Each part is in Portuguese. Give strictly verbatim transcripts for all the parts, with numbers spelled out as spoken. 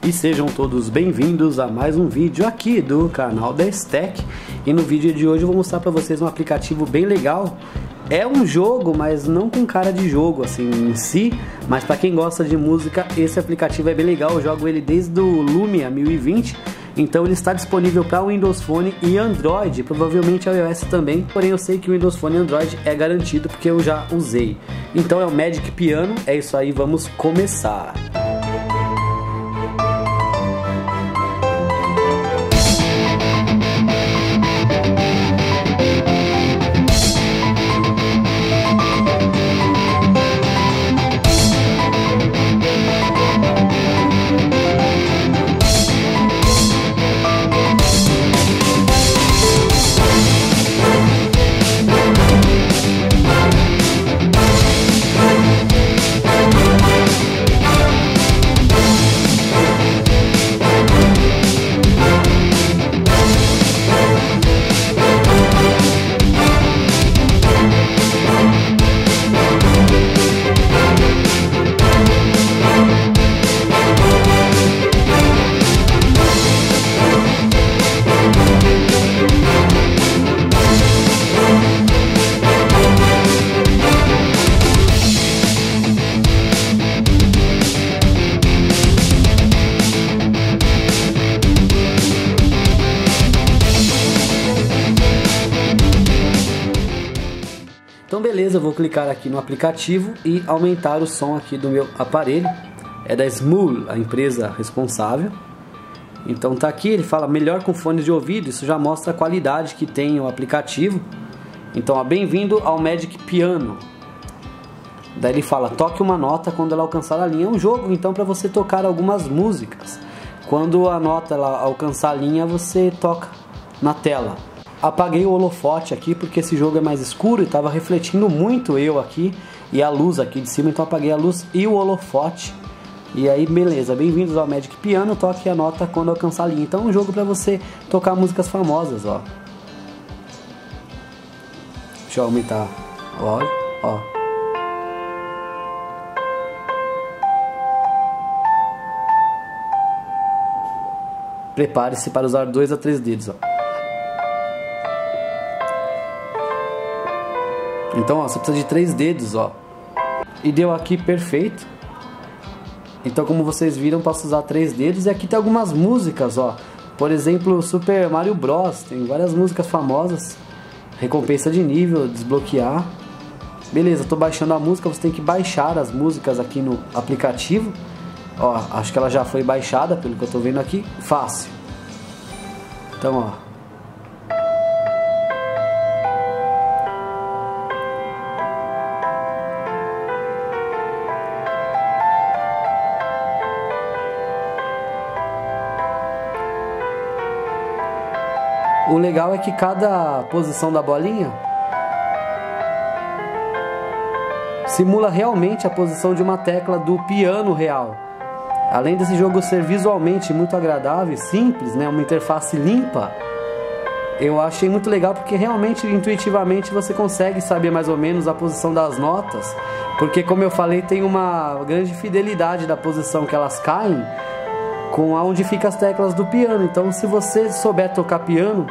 E sejam todos bem-vindos a mais um vídeo aqui do canal da Stack. E no vídeo de hoje eu vou mostrar para vocês um aplicativo bem legal. É um jogo, mas não com cara de jogo assim em si, mas para quem gosta de música, esse aplicativo é bem legal. Eu jogo ele desde o Lumia mil e vinte, então ele está disponível para Windows Phone e Android, provavelmente iOS também, porém eu sei que o Windows Phone e Android é garantido porque eu já usei. Então é o Magic Piano, é isso aí, vamos começar. Então beleza, eu vou clicar aqui no aplicativo e aumentar o som aqui do meu aparelho. É da Smule, a empresa responsável. Então tá aqui, ele fala melhor com fone de ouvido, isso já mostra a qualidade que tem o aplicativo. Então, bem-vindo ao Magic Piano. Daí ele fala, toque uma nota quando ela alcançar a linha. É um jogo então para você tocar algumas músicas. Quando a nota ela alcançar a linha, você toca na tela. Apaguei o holofote aqui porque esse jogo é mais escuro e estava refletindo muito eu aqui e a luz aqui de cima, então apaguei a luz e o holofote. E aí beleza, bem-vindos ao Magic Piano, toque a nota quando alcançar a linha. Então é um jogo para você tocar músicas famosas, ó. Deixa eu aumentar o áudio, ó. Prepare-se para usar dois a três dedos, ó. Então, ó, você precisa de três dedos, ó. E deu aqui perfeito. Então, como vocês viram, posso usar três dedos. E aqui tem algumas músicas, ó. Por exemplo, Super Mario Bros. Tem várias músicas famosas. Recompensa de nível, desbloquear. Beleza, tô baixando a música. Você tem que baixar as músicas aqui no aplicativo. Ó, acho que ela já foi baixada, pelo que eu tô vendo aqui. Fácil. Então, ó. O legal é que cada posição da bolinha simula realmente a posição de uma tecla do piano real. Além desse jogo ser visualmente muito agradável e simples, né, uma interface limpa, eu achei muito legal porque realmente, intuitivamente, você consegue saber mais ou menos a posição das notas, porque, como eu falei, tem uma grande fidelidade da posição que elas caem com aonde ficam as teclas do piano. Então, se você souber tocar piano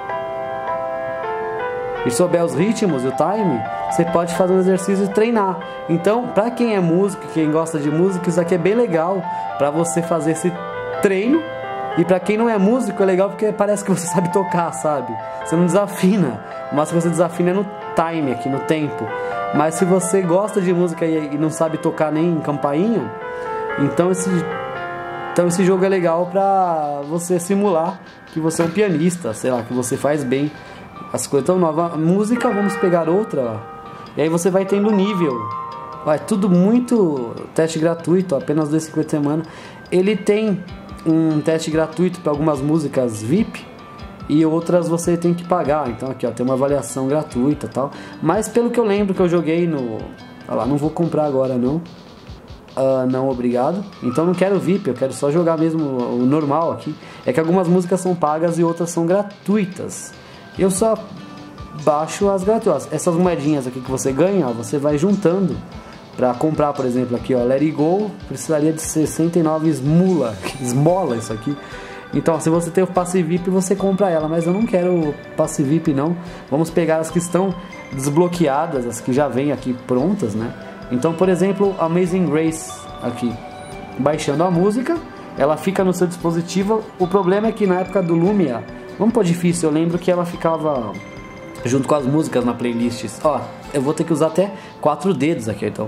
e souber os ritmos e o time, você pode fazer um exercício e treinar. Então, para quem é músico, quem gosta de música, isso aqui é bem legal para você fazer esse treino. E para quem não é músico, é legal porque parece que você sabe tocar, sabe? Você não desafina, mas se você desafina é no time aqui, no tempo. Mas se você gosta de música e não sabe tocar nem campainha, então esse Então esse jogo é legal pra você simular que você é um pianista, sei lá, que você faz bem as coisas. Então, nova música, vamos pegar outra, ó. E aí você vai tendo nível. Ó, é tudo muito teste gratuito, ó, apenas dois reais e cinquenta centavos por semana. Ele tem um teste gratuito para algumas músicas V I P e outras você tem que pagar. Então aqui, ó, tem uma avaliação gratuita e tal. Mas pelo que eu lembro que eu joguei no... Olha lá, não vou comprar agora não. Uh, não, obrigado. Então não quero V I P, eu quero só jogar mesmo o normal aqui. É que algumas músicas são pagas e outras são gratuitas. Eu só baixo as gratuitas. Essas moedinhas aqui que você ganha, ó, você vai juntando Para comprar, por exemplo, aqui, ó, Let It Go, precisaria de sessenta e nove esmula, esmola isso aqui. Então, se você tem o passe V I P, você compra ela, mas eu não quero passe V I P não. Vamos pegar as que estão desbloqueadas, as que já vêm aqui prontas, né? Então, por exemplo, Amazing Grace aqui, baixando a música, ela fica no seu dispositivo. O problema é que na época do Lumia, vamos pôr difícil, eu lembro que ela ficava junto com as músicas na playlist. Ó, eu vou ter que usar até quatro dedos aqui, então.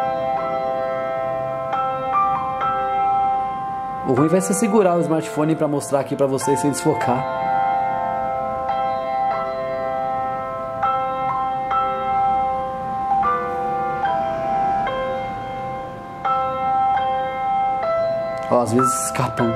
O ruim vai ser segurar o smartphone para mostrar aqui para vocês sem desfocar. Ó, às vezes escapam.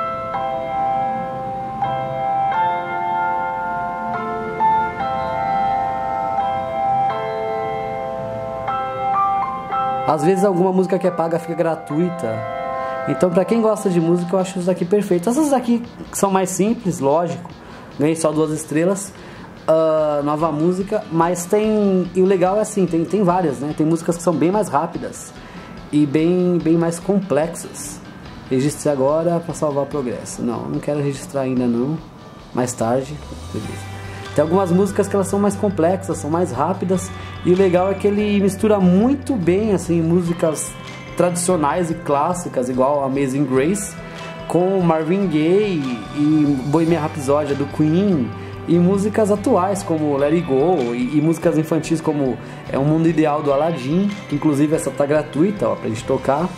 Às vezes alguma música que é paga fica gratuita. Então, pra quem gosta de música, eu acho isso daqui perfeito. Essas daqui são mais simples, lógico. Ganhei só duas estrelas. Uh, nova música. Mas tem... E o legal é assim, tem, tem várias, né? Tem músicas que são bem mais rápidas. E bem, bem mais complexas. Registre agora pra salvar o progresso. Não, não quero registrar ainda não. Mais tarde. Beleza. Tem algumas músicas que elas são mais complexas, são mais rápidas. E o legal é que ele mistura muito bem, assim, músicas tradicionais e clássicas, igual Amazing Grace, com Marvin Gaye e Bohemian Rhapsody do Queen, e músicas atuais como Let It Go, e, e músicas infantis como É um Mundo Ideal do Aladdin, que inclusive essa tá gratuita, ó, pra gente tocar,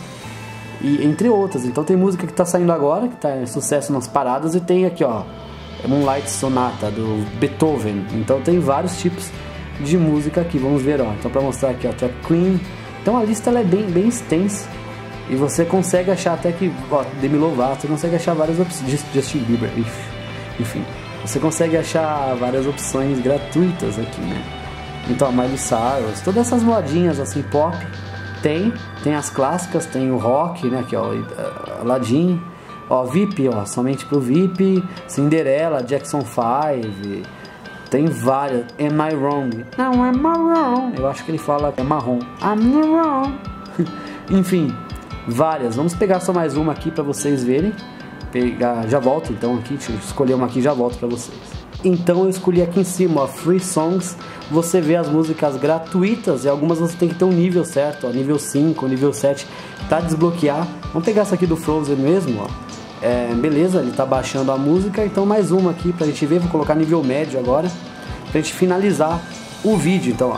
e entre outras. Então tem música que tá saindo agora, que tá em sucesso nas paradas, e tem aqui, ó, Moonlight Sonata do Beethoven. Então tem vários tipos de música aqui, vamos ver, ó. Então pra mostrar aqui, ó, Track Queen. Então a lista ela é bem, bem extensa. E você consegue achar até que, ó, Demi Lovato, você consegue achar várias opções. Justin Bieber, enfim. Você consegue achar várias opções gratuitas aqui, né? Então a Miley Cyrus, todas essas modinhas assim, pop, tem. Tem as clássicas, tem o rock, né? Aqui, ó, Aladdin. Ó, V I P, ó, somente pro V I P. Cinderella, Jackson five. Tem várias. Am I wrong? Não, am I wrong? Eu acho que ele fala que é marrom. I'm wrong. Enfim, várias. Vamos pegar só mais uma aqui pra vocês verem. Pegar, já volto então aqui. Deixa eu escolher uma aqui e já volto pra vocês. Então eu escolhi aqui em cima, ó, Free Songs. Você vê as músicas gratuitas e algumas você tem que ter um nível certo, ó, nível cinco, nível sete, pra desbloquear. Vamos pegar essa aqui do Frozen mesmo, ó. É, beleza, ele tá baixando a música. Então mais uma aqui pra gente ver. Vou colocar nível médio agora, pra gente finalizar o vídeo. Então, ó,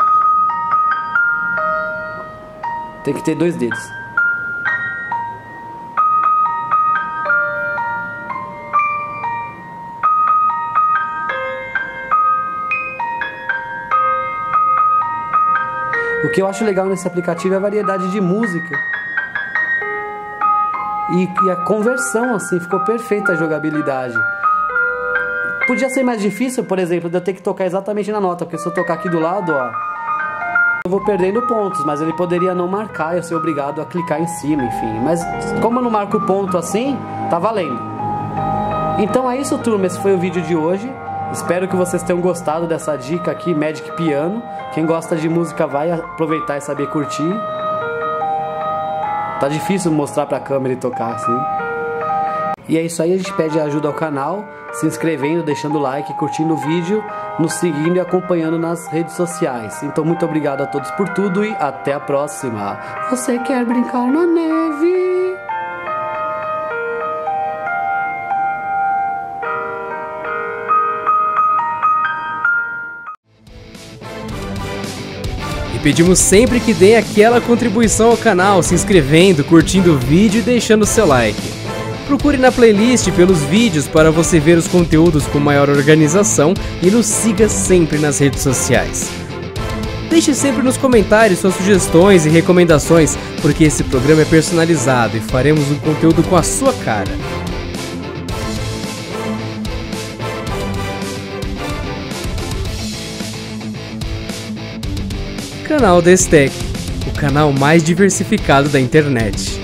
tem que ter dois dedos. O que eu acho legal nesse aplicativo é a variedade de música. E, e a conversão, assim, ficou perfeita a jogabilidade. Podia ser mais difícil, por exemplo, de eu ter que tocar exatamente na nota, porque se eu tocar aqui do lado, ó, eu vou perdendo pontos, mas ele poderia não marcar, eu ser obrigado a clicar em cima, enfim. Mas como eu não marco ponto assim, tá valendo. Então é isso, turma, esse foi o vídeo de hoje. Espero que vocês tenham gostado dessa dica aqui, Magic Piano. Quem gosta de música vai aproveitar e saber curtir. Tá difícil mostrar pra câmera e tocar assim. E é isso aí, a gente pede ajuda ao canal, se inscrevendo, deixando like, curtindo o vídeo, nos seguindo e acompanhando nas redes sociais. Então muito obrigado a todos por tudo e até a próxima. Você quer brincar na neve? E pedimos sempre que deem aquela contribuição ao canal, se inscrevendo, curtindo o vídeo e deixando seu like. Procure na playlist pelos vídeos para você ver os conteúdos com maior organização e nos siga sempre nas redes sociais. Deixe sempre nos comentários suas sugestões e recomendações, porque esse programa é personalizado e faremos um conteúdo com a sua cara. Canal Destec, o canal mais diversificado da internet.